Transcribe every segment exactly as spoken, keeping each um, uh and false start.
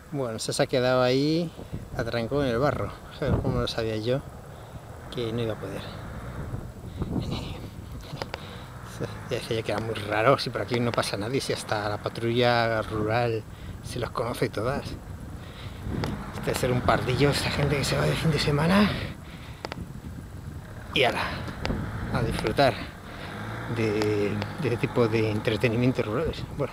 Bueno, se ha quedado ahí atrancado en el barro. Como lo sabía yo que no iba a poder. Ya que ya queda muy raro si por aquí no pasa nadie, si hasta la patrulla rural se los conoce todas. Este es ser un pardillo, esta gente que se va de fin de semana y ahora a disfrutar de, de este tipo de entretenimientos rurales. Bueno.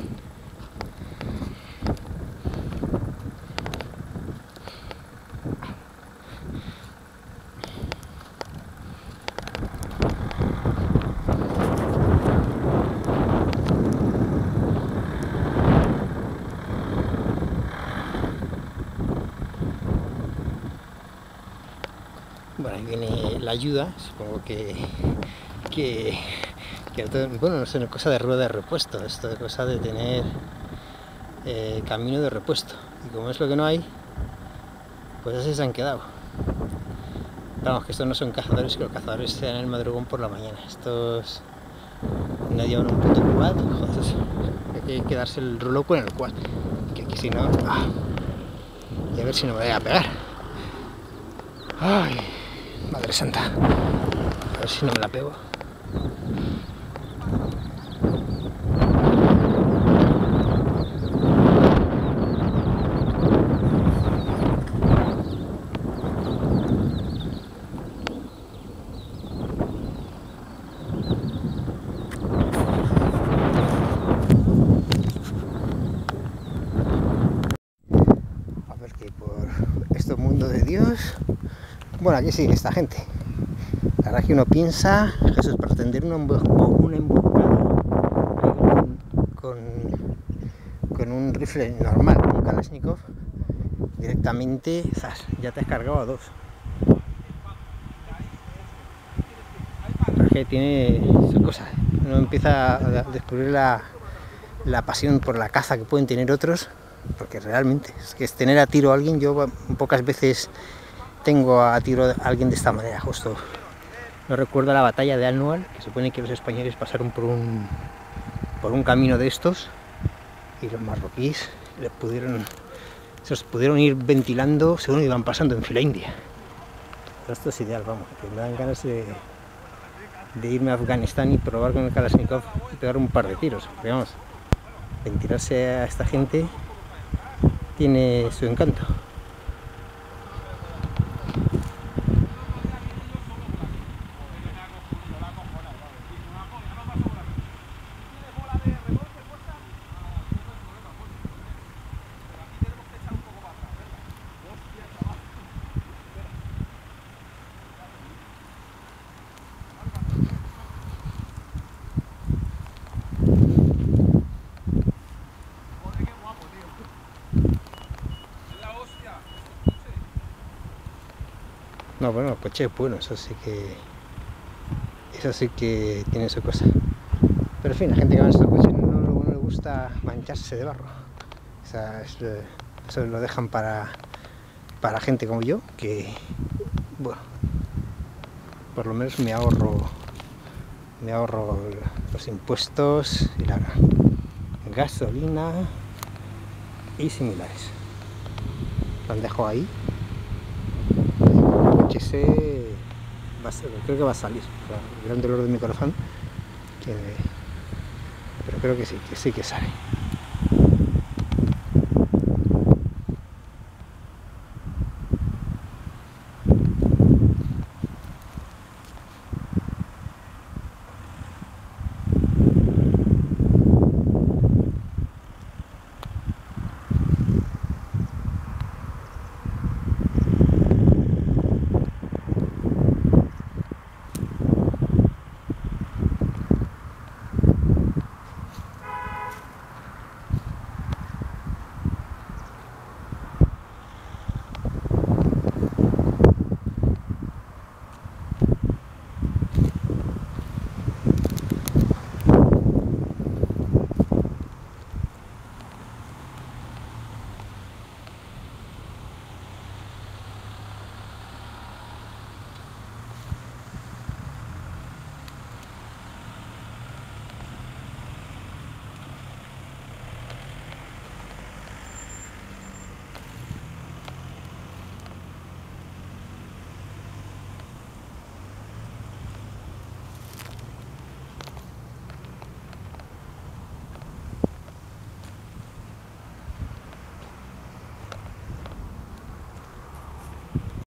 Bueno, ahí viene la ayuda, supongo que, que, que bueno, no sé, no es cosa de rueda de repuesto, esto es cosa de tener eh, camino de repuesto. Y como es lo que no hay, pues así se han quedado. Vamos, que estos no son cazadores, que los cazadores se dan el madrugón por la mañana. Estos no llevan un puto quad, joder, hay que quedarse el rulo con el quad, que aquí si no, ah, y a ver si no me voy a pegar. Ay, madre santa, a ver si no me la pego. A ver que por este mundo de Dios, bueno, aquí sigue esta gente. La verdad que uno piensa, Jesús, para tender una, una emboscada con, con un rifle normal, con un Kalashnikov, directamente, zas, ya te has cargado a dos. Porque tiene su cosa. Uno empieza a descubrir la, la pasión por la caza que pueden tener otros, porque realmente es que es tener a tiro a alguien. Yo pocas veces tengo a tiro a alguien de esta manera, justo. No recuerdo la batalla de Alnual, que supone que los españoles pasaron por un por un camino de estos y los marroquíes les pudieron se los pudieron ir ventilando según iban pasando en fila india. Pero esto es ideal, vamos, que me dan ganas de, de irme a Afganistán y probar con el Kalashnikov y pegar un par de tiros. Porque vamos, ventilarse a esta gente tiene su encanto. No, bueno, el coche es bueno, eso sí que eso sí que tiene su cosa. Pero en fin, la gente que va en estos coches no, no, no le gusta mancharse de barro. O sea, es, eso lo dejan para, para gente como yo, que, bueno, por lo menos me ahorro, me ahorro los impuestos y la gasolina y similares. Lo dejo ahí. El coche se va a ser, creo que va a salir. O sea, el gran dolor de mi corazón, que, pero creo que sí, que sí que sale.